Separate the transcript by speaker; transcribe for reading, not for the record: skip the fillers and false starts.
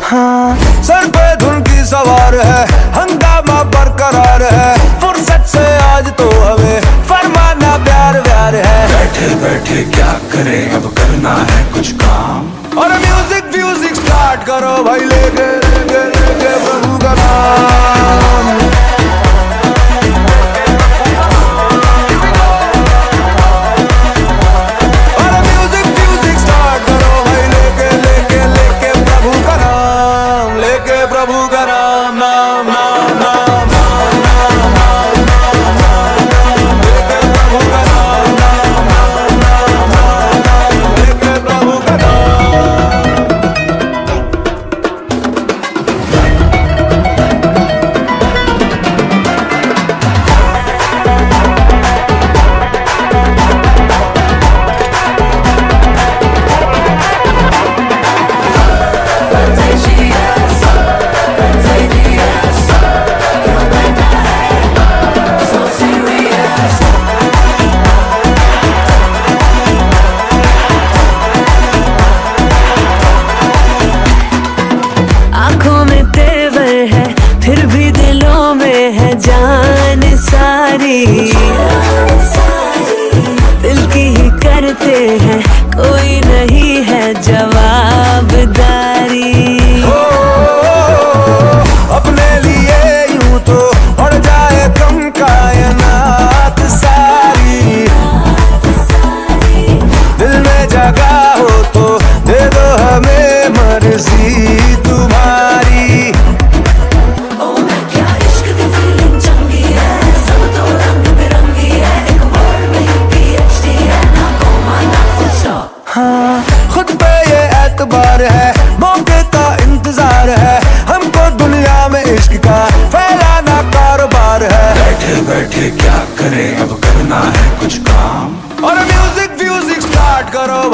Speaker 1: हाँ, सर पे धुन की सवार है, हंगामा बरकरार है। फुर्सत से आज तो हमें फरमाना प्यार व्यार है।
Speaker 2: बैठे बैठे क्या करें, अब करना है कुछ काम।
Speaker 1: और म्यूजिक स्टार्ट करो भाई, लेके प्रभु का नाम। और म्यूजिक स्टार्ट करो भाई, लेके प्रभु का नाम, लेके प्रभु का नाम, नाम नाम नाम नाम नाम नाम नाम नाम, लेके प्रभु का नाम, नाम नाम नाम नाम नाम, लेके प्रभु का नाम।
Speaker 3: आँखों में तेवर है, फिर भी दिलों में है जान सारी। दिल की ही करते हैं, कोई नहीं है जवाबदारी।
Speaker 1: अपने लिए यूं तो उड़ जाए कम कायनात सारी। दिल में जगह हो तो दे दो हमें मर्जी तुम्हारी। हाँ, खुद पे ये एतबार है, मौके का इंतजार है। हमको दुनिया में इश्क का फैलाना कारोबार है।
Speaker 2: बैठे बैठे क्या करें, अब करना है कुछ काम।
Speaker 1: और म्यूजिक स्टार्ट करो